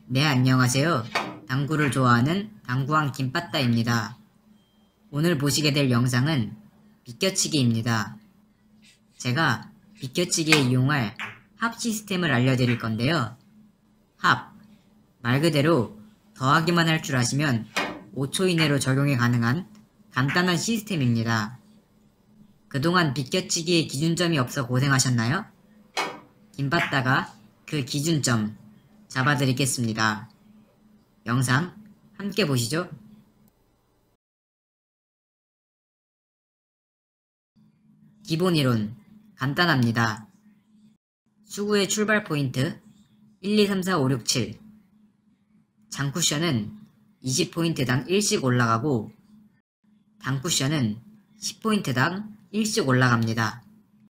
네, 안녕하세요. 당구를 좋아하는 당구왕 김빠따입니다. 오늘 보시게 될 영상은 비껴치기입니다. 제가 비껴치기에 이용할 합 시스템을 알려드릴 건데요. 합, 말 그대로 더하기만 할 줄 아시면 5초 이내로 적용이 가능한 간단한 시스템입니다. 그동안 비껴치기에 기준점이 없어 고생하셨나요? 김빠따가 그 기준점 잡아드리겠습니다. 영상 함께 보시죠. 기본 이론 간단합니다. 수구의 출발 포인트 1, 2, 3, 4, 5, 6, 7 장쿠션은 20포인트당 1씩 올라가고 단쿠션은 10포인트당 1씩 올라갑니다.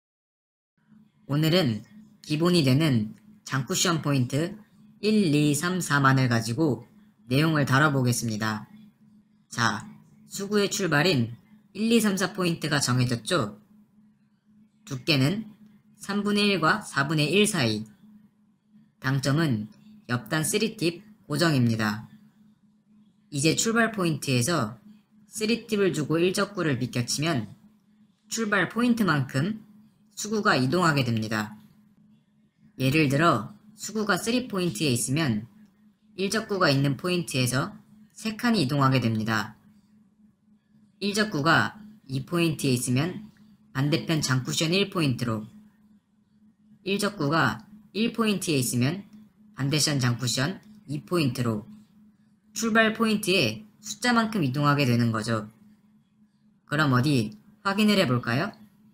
오늘은 기본이 되는 장쿠션 포인트 1, 2, 3, 4만을 가지고 내용을 다뤄보겠습니다. 자, 수구의 출발인 1, 2, 3, 4포인트가 정해졌죠? 두께는 3분의 1과 4분의 1 사이. 당점은 옆단 3팁 고정입니다. 이제 출발 포인트에서 3팁을 주고 1적구를 비껴치면 출발 포인트만큼 수구가 이동하게 됩니다. 예를 들어 수구가 3포인트에 있으면 1적구가 있는 포인트에서 3칸이 이동하게 됩니다. 1적구가 2포인트에 있으면 반대편 장쿠션 1포인트로, 1적구가 1포인트에 있으면 반대편 장쿠션 2포인트로 출발 포인트에 숫자만큼 이동하게 되는 거죠. 그럼 어디 확인을 해볼까요?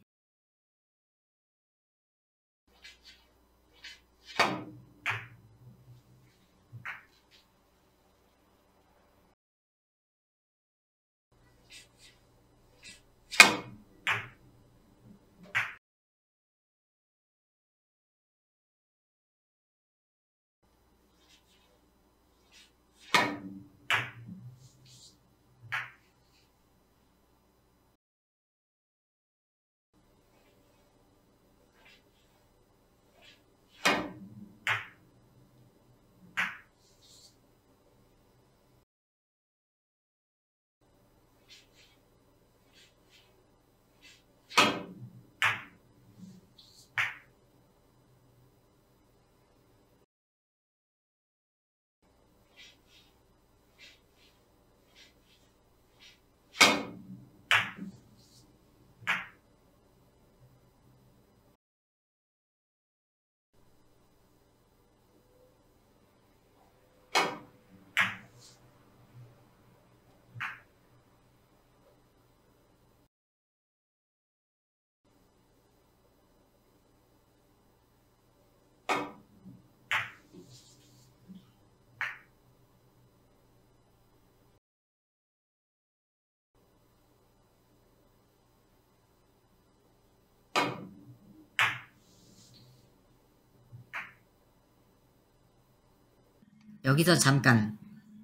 여기서 잠깐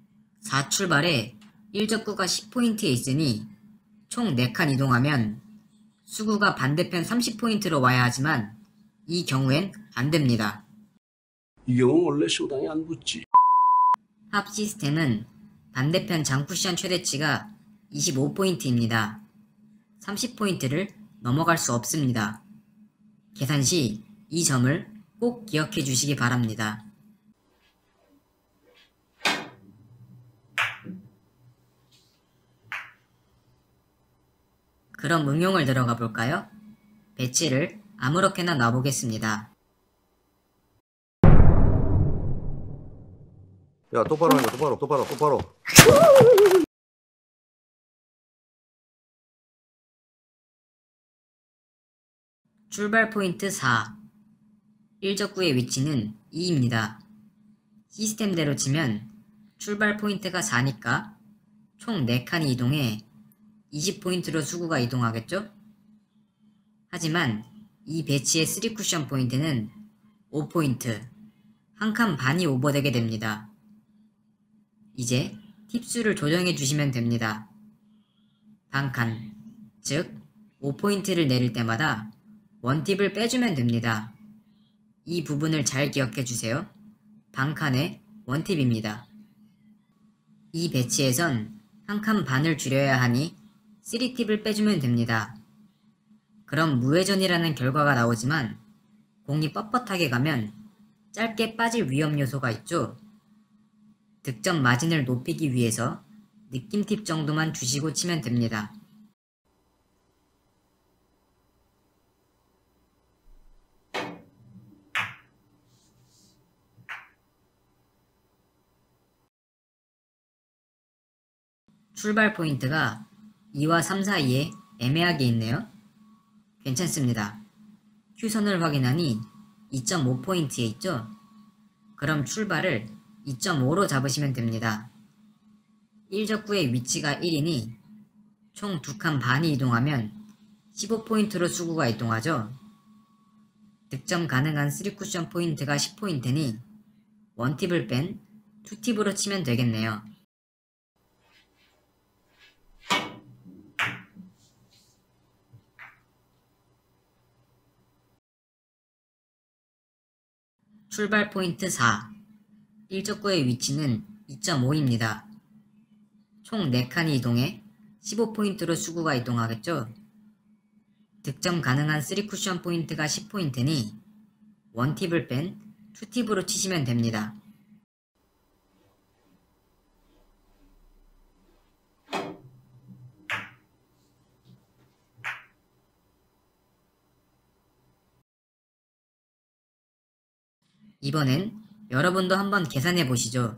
4출발에 1적구가 10포인트에 있으니 총 4칸 이동하면 수구가 반대편 30포인트로 와야 하지만 이 경우엔 안됩니다. 이 경우 원래 쇼당이 안 붙지. 합 시스템은 반대편 장쿠션 최대치가 25포인트입니다. 30포인트를 넘어갈 수 없습니다. 계산 시 이 점을 꼭 기억해 주시기 바랍니다. 그럼 응용을 들어가 볼까요? 배치를 아무렇게나 놔보겠습니다. 야, 똑바로 하는 거, 똑바로. 출발 포인트 4. 1적구의 위치는 2입니다. 시스템대로 치면 출발 포인트가 4니까 총 4칸이 이동해 20포인트로 수구가 이동하겠죠? 하지만 이 배치의 3쿠션 포인트는 5포인트, 한 칸 반이 오버되게 됩니다. 이제 팁수를 조정해 주시면 됩니다. 반칸, 즉 5포인트를 내릴 때마다 1팁을 빼주면 됩니다. 이 부분을 잘 기억해 주세요. 반칸에 원팁입니다. 이 배치에선 한 칸 반을 줄여야 하니 3팁을 빼주면 됩니다. 그럼 무회전이라는 결과가 나오지만 공이 뻣뻣하게 가면 짧게 빠질 위험 요소가 있죠. 득점 마진을 높이기 위해서 느낌 팁 정도만 주시고 치면 됩니다. 출발 포인트가 2와 3 사이에 애매하게 있네요. 괜찮습니다. 큐선을 확인하니 2.5포인트에 있죠? 그럼 출발을 2.5로 잡으시면 됩니다. 1적구의 위치가 1이니 총 2칸 반이 이동하면 15포인트로 수구가 이동하죠. 득점 가능한 3쿠션 포인트가 10포인트니 원팁을 뺀 2팁으로 치면 되겠네요. 출발 포인트 4. 1적구의 위치는 2.5입니다. 총 4칸이 이동해 15포인트로 수구가 이동하겠죠? 득점 가능한 3쿠션 포인트가 10포인트니 원팁을 뺀 2팁으로 치시면 됩니다. 이번엔 여러분도 한번 계산해 보시죠.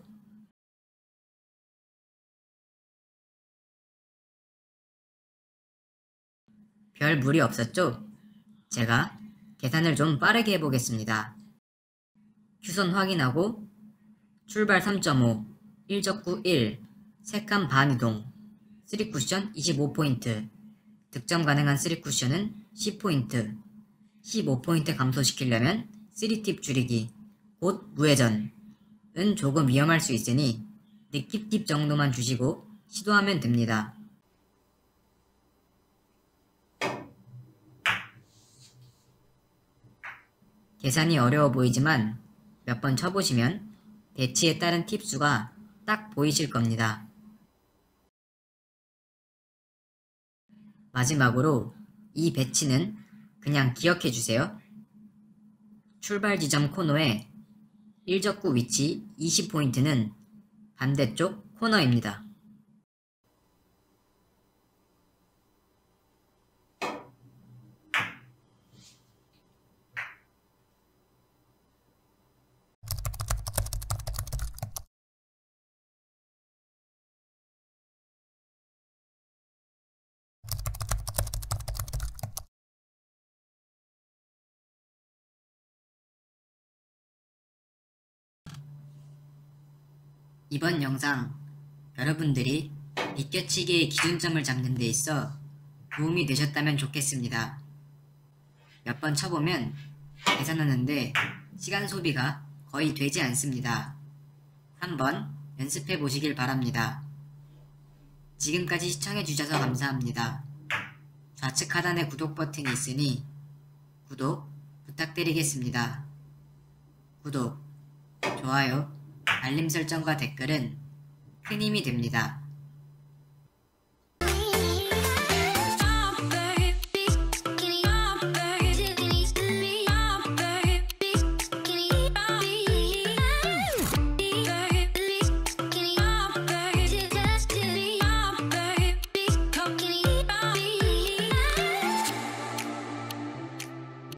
별 무리 없었죠? 제가 계산을 좀 빠르게 해보겠습니다. 큐선 확인하고 출발 3.5, 1적구 1, 3칸 반 이동, 3쿠션 25포인트, 득점 가능한 3쿠션은 10포인트, 15포인트 감소시키려면 3팁 줄이기, 곧 무회전은 조금 위험할 수 있으니 느낌 팁 정도만 주시고 시도하면 됩니다. 계산이 어려워 보이지만 몇 번 쳐보시면 배치에 따른 팁수가 딱 보이실 겁니다. 마지막으로 이 배치는 그냥 기억해 주세요. 출발 지점 코너에 1적구 위치 20포인트는 반대쪽 코너입니다. 이번 영상 여러분들이 비껴치기의 기준점을 잡는 데 있어 도움이 되셨다면 좋겠습니다. 몇 번 쳐보면 계산하는데 시간 소비가 거의 되지 않습니다. 한번 연습해 보시길 바랍니다. 지금까지 시청해 주셔서 감사합니다. 좌측 하단에 구독 버튼이 있으니 구독 부탁드리겠습니다. 구독, 좋아요, 알림 설정과 댓글은 큰 힘이 됩니다.